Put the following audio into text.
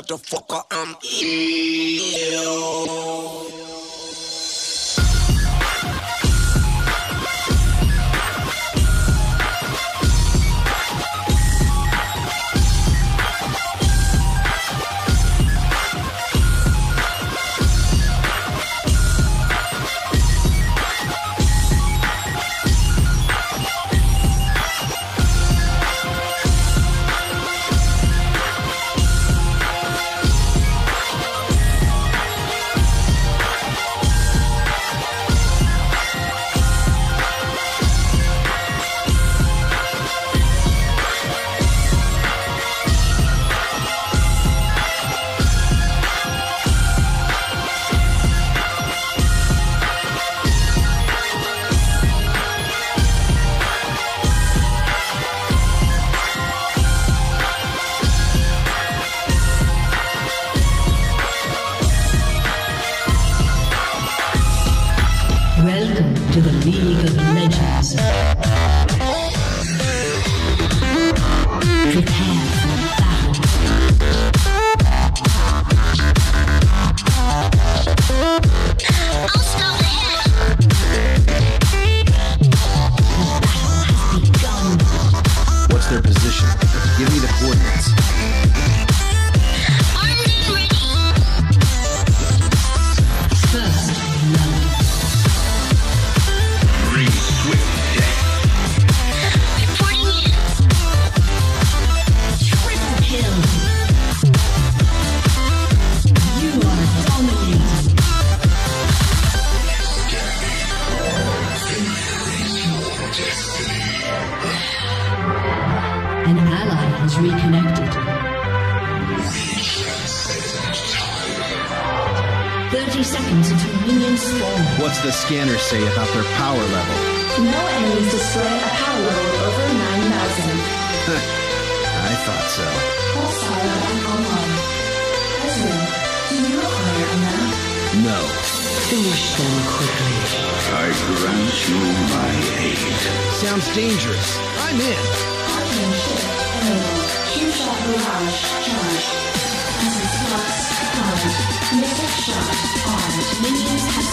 motherfucker, I'm ill. Welcome to the League of Legends. Prepare for battle. I'll stop ahead. The battle has begun. What's their position? Give me the coordinates. Armed and ready. First blood. Reporting in. Triple kill. You are dominating. An ally has reconnected. 30 seconds until minions spawn. What's the scanner say about their power level? No enemies display a power level over 9,000. I thought so. Hostile and online. Ezreal, do you require a map? No. Finish them quickly. I grant you my aid. Sounds dangerous. I'm in. Arcane shift enabled. Two-shot barrage charge. Essence flux armed. Mystic shot armed. Minions have